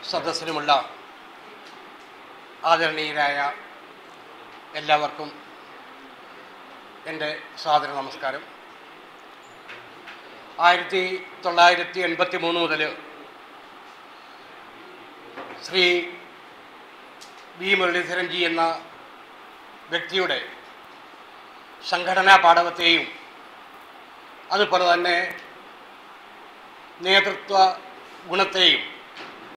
സദസ്സിനുമുള്ള ആദരണീയരായ എല്ലാവർക്കും എൻ്റെ സാദര നമസ്കാരം. 1983 മുതൽ ശ്രീ വി മുരളീധരൻ ജി എന്ന വ്യക്തിയുടെ സംഘടനാ പാടവത്തെയും അതുപോലെ തന്നെ നേതൃത്വ ഗുണത്തെയും